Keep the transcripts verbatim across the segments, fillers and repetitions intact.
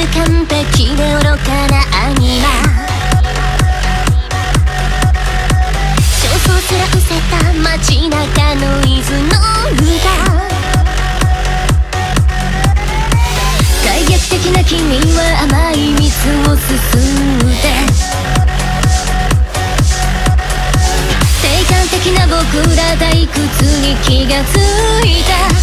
完璧で愚かなアニマ、焦燥すら失せた街中の伊豆の歌、開逆的な君は甘い蜜をすすって定感的な僕ら退屈に気がついた、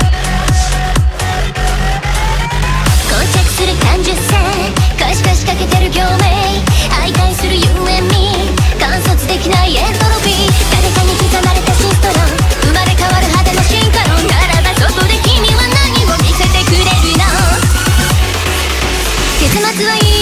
膠着する感受性、可視化しかけてる共鳴、徘徊する You and me、 観察できないエントロピー、誰かに刻まれたシストロン、生まれ変わる派手な進化論、ならばそこで君は何を見せてくれるの。結末はいい